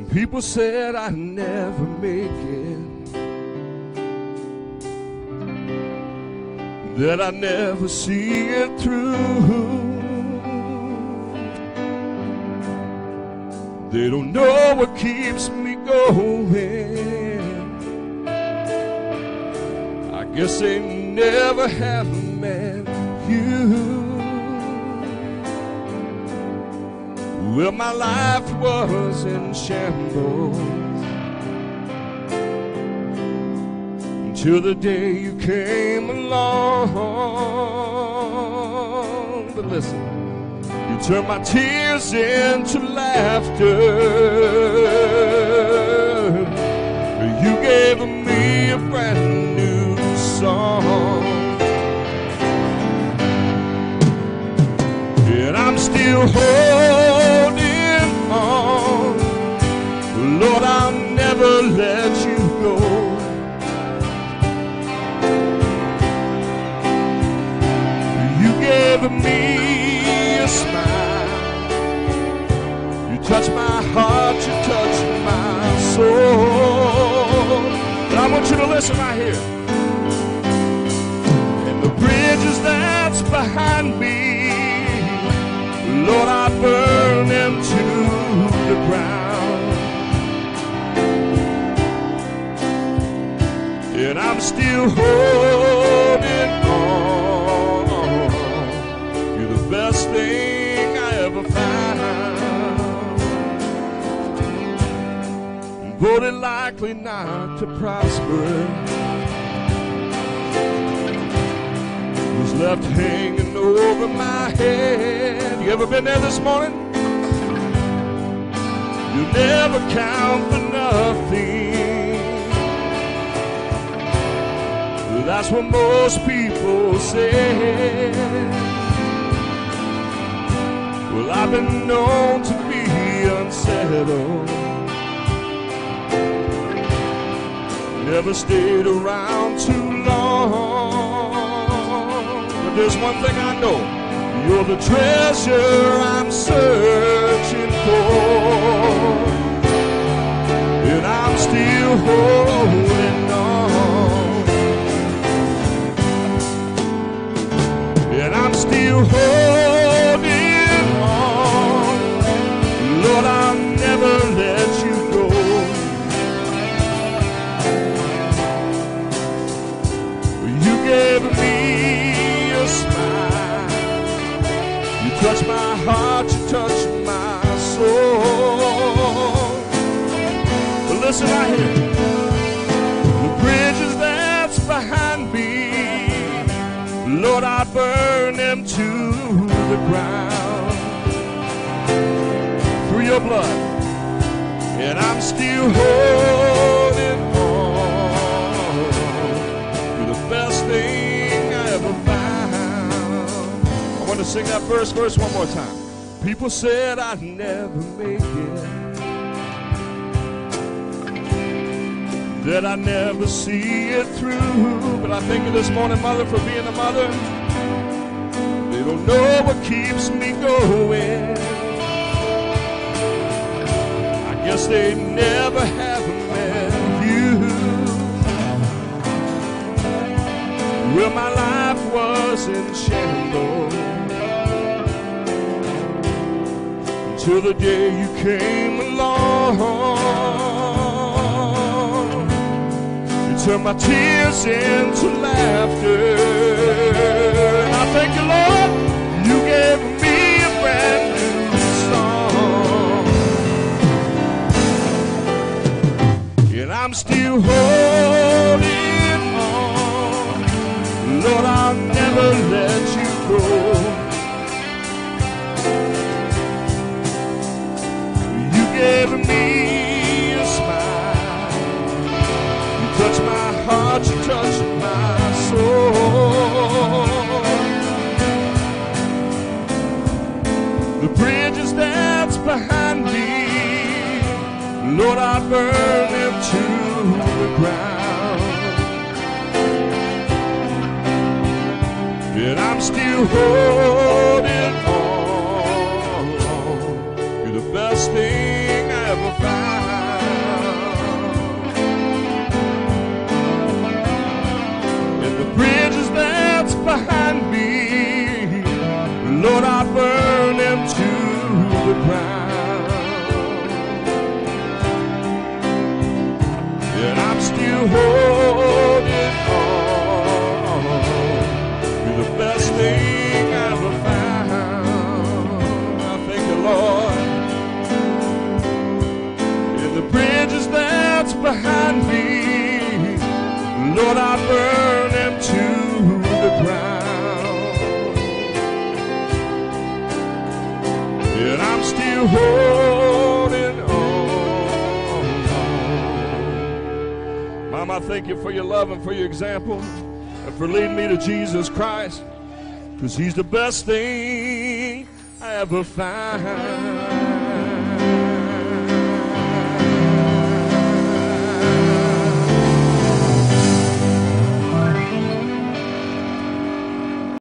People said I'd never make it, that I'd never see it through. They don't know what keeps me going. I guess they never have met you. Well, my life was in shambles until the day you came along. But listen, you turned my tears into laughter. You gave me a brand new song, and I'm still holding on. Lord, I'll never let you go. You gave me a smile. You touched my heart, you touched my soul. But I want you to listen right here. And the bridges that's behind me, Lord, I burn them to the ground. And I'm still holding on. You're the best thing I ever found. But it's likely not to prosper. Was left hanging over my head. You ever been there this morning? You'll never count for nothing. That's what most people say. Well, I've been known to be unsettled. Never stayed around too long. But there's one thing I know. You're the treasure I'm searching for. And I'm still holding on. And I'm still holding on. Lord, I'll never let you go. You gave me a smile. You touched my heart, you touched my soul. But listen right here. The bridges that's behind me, Lord, I burn them to the ground through your blood. And I'm still holding on. You're the best thing I ever found. I want to sing that first verse one more time. People said I'd never make it, that I'd never see it through. But I thank you this morning, Mother, for being a mother. They don't know what keeps me going. I guess they never have met you. Well, my life was in shambles until the day you came along. Turn my tears into laughter. And I thank you, Lord, you gave me a brand new song. And I'm still holding on. Lord, I'll never let you go. You gave me a smile. You touched my heart, you touched my soul. The bridges that's behind me, Lord, I burn them to the ground. And I'm still holding on. You're the best thing I ever found. still holding on. You're the best thing I ever found. I thank you, Lord. And the bridges that's behind me, Lord, I burn them to the ground. And I'm still holding on. Mom, I thank you for your love and for your example and for leading me to Jesus Christ, because he's the best thing I ever found.